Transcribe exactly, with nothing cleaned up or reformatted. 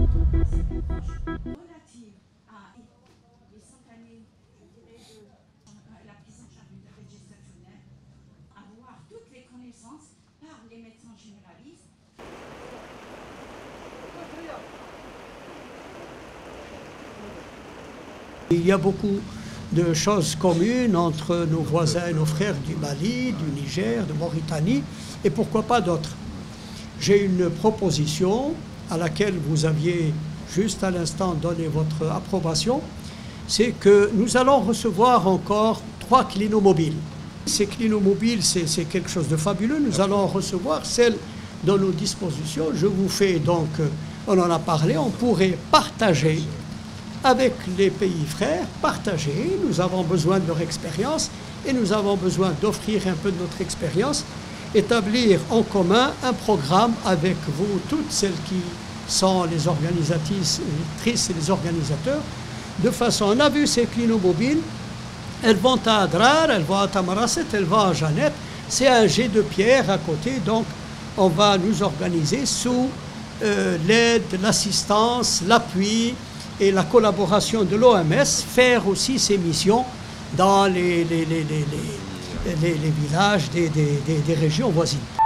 relative à les cinq années, je dirais, de la prise en charge du diabète gestationnel, avoir toutes les connaissances par les médecins généralistes. Il y a beaucoup de choses communes entre nos voisins et nos frères du Mali, du Niger, de Mauritanie, et pourquoi pas d'autres. J'ai une proposition à laquelle vous aviez juste à l'instant donné votre approbation, c'est que nous allons recevoir encore trois clinomobiles. Ces clinomobiles, c'est quelque chose de fabuleux. Nous allons recevoir celles dans nos dispositions. Je vous fais donc, on en a parlé, on pourrait partager avec les pays frères, partager. Nous avons besoin de leur expérience et nous avons besoin d'offrir un peu de notre expérience, établir en commun un programme avec vous, toutes celles qui sont les organisatrices et les organisateurs, de façon, on a vu ces clinomobiles, elles vont à Adrar, elles vont à Tamarasset, elles vont à Jeannette, c'est un jet de pierre à côté, donc on va nous organiser sous euh, l'aide, l'assistance, l'appui et la collaboration de l'O M S, faire aussi ces missions dans les, les, les, les, les, les, les villages des, des, des, des régions voisines.